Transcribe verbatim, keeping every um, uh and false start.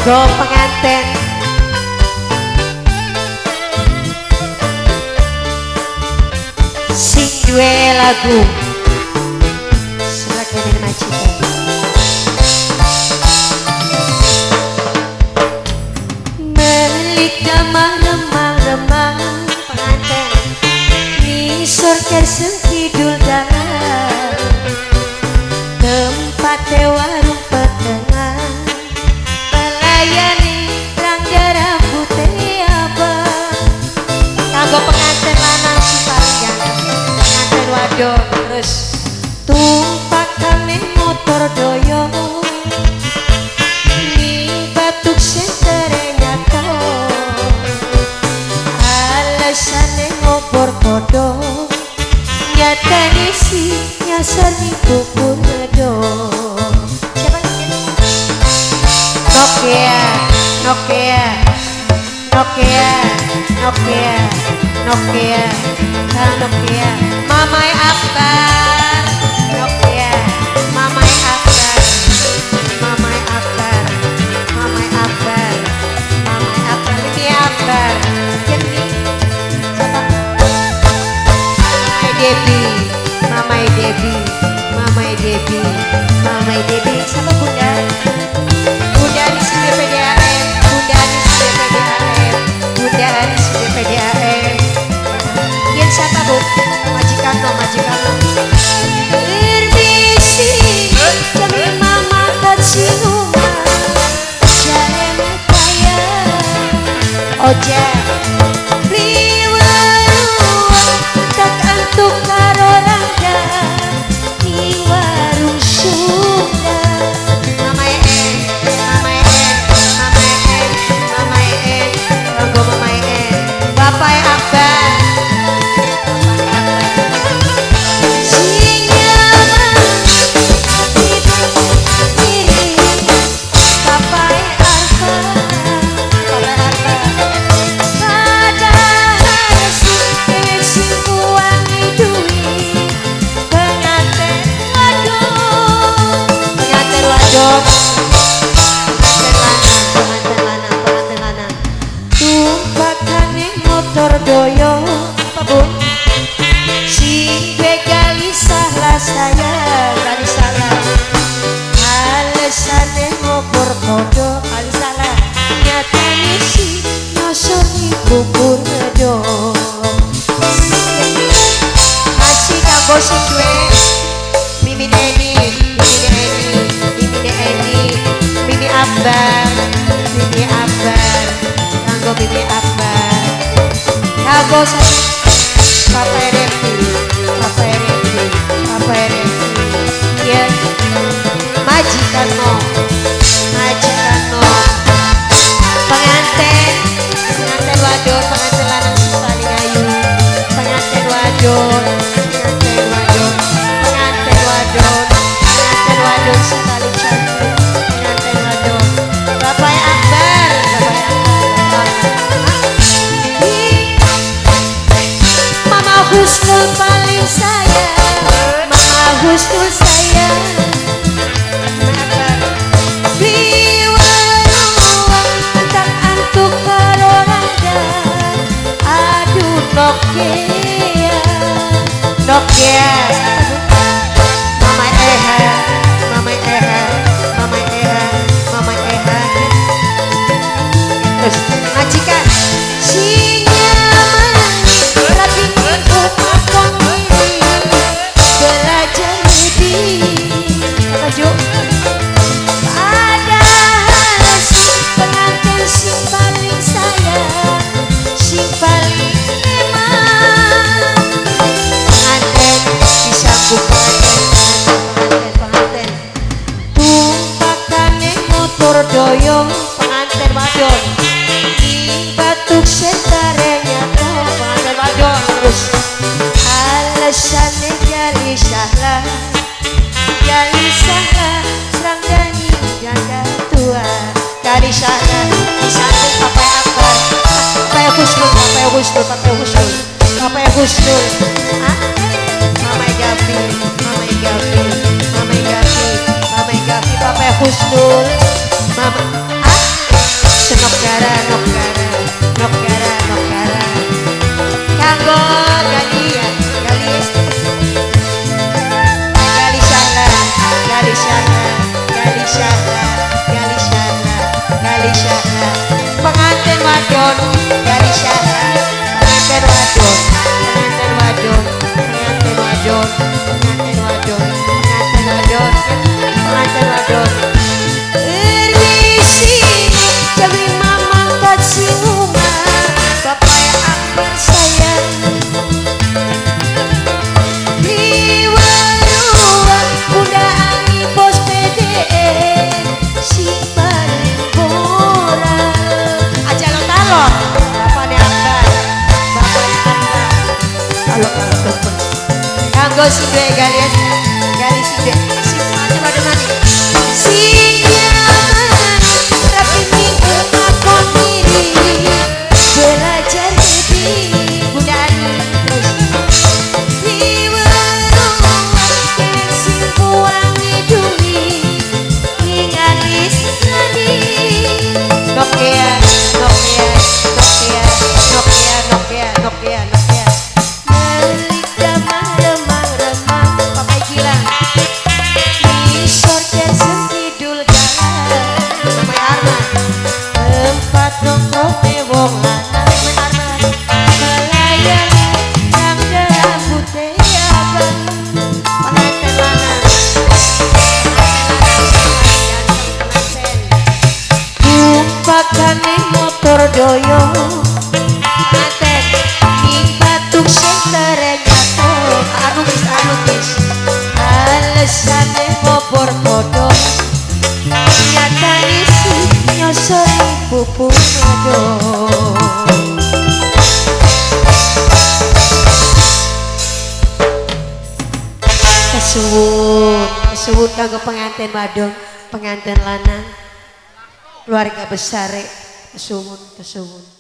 Kanggo pengantin sing duwe lagu selagane majikan. Melik damah remang-remang pengantin nisor kerseng kidul dalam tempat warung petengah melayani rangga rambutnya abang. Kanggo pengantin lanang si paling ganteng, pengantin wadon terus tumpakane motor doyo ni batuk sentere nyato alasane ngobor kodok nyatane si nyasar di bubur ngedok. Siapa ini? Nokia, Nokia, Nokia, Nokia, Nokia, Kang Nokia, Mamai Akbar, Nokia, Mamai Akbar, Mamai Akbar, Mamai Akbar, Mamai Akbar, ini Akbar, jadi siapa? Mamai Debi, Mamai Debi, Mamai Debi, Mamai Debi, siapa Bunda? Bunda di sini P D A M, Bunda di sini P D A M, Bunda di sini P D A M. Yang siapa Bu? Majikan no, majikan no. Berbisi, kami mama kasih rumah, jalan kaya, ojek, beli warung, tak antuk karo rangga, di warung Sunda. Mama En, Mama En, Mama En, Mama En, Ranggo Mama En, Bapak Akbar. Doyo apa Bun? Si begali salah saya kali salah alasannya ngobor kodok kali salah nyatanya si nyosor di bubur ngedok. Masih kanggo si gue Mimi Eni, Mimi Eni, Mimi Eni, Mimi Akbar, Mimi Akbar, kanggo Mimi Akbar. Kanggo Papa Revi, Papa Revi, Papa Revi, ya majikan no, majikan no, pengantin, pengantin wadon, pengantin lanang si paling ayu, pengantin wadon, pengantin wadon, pengantin wadon, pengantin wadon si paling cantik, pengantin wadon, Bapak Akbar, Bapak Akbar. Husnul paling sayang, Mama Husnul sayang. Biwarung tak antuk karo rangga, aduh Nokia, Nokia. Mama Eha, Mama Eha, Mama Eha, Mama Eha. Terus majikan si doyong pengantin wadon di batuk sentare nyato pengantin wadon terus alasannya gali salah gali salah serang dani janda tua gali salah disambung Papa Akbar Papa Husnul Papa Husnul Papa Husnul Papa Husnul Mama Gavi Mama Gavi Mama Gavi Mama Gavi Papa Husnul Mama, ah, Nokara nokara nokara nokara kanggo galia galis galisana galisana galisana galisana galisana pengantin wadon galisana pengantin wadon pengantin wadon pengantin wadon pengantin wadon pengantin wadon pengantin wadon erisi jawi mamang kasih rumah bapak yang akbar sayang di warung bunda ani bos P D N si paling moral aja lo talon bapaknya akbar bapaknya akbar kalau kalau tumpeng kanggo si dua galis galis si dua si macam ada mani si nyaman tapi minggu ngakon diri belajar jadi bunda ani terus di warung kalian simpuang hidungi ingalis tadi Nokia Nokia Nokia Nokia Nokia Nokia Nokia balik damang remang remang pakai gilang di sorcer sengkidul jalan namanya Arman tempat nongkrong mewong lanang namanya Arman melayani yang dalam putih abang pengantin lanang tumpakane motor doyo pengantin ing batuk sentere jatuh anukis anukis alesane ngobor kodok nyata isi nyosori pupuk kodok kesuwun kesuwun kanggo pengantin wadon pengantin lanang keluarga besar kesuwun kesuwun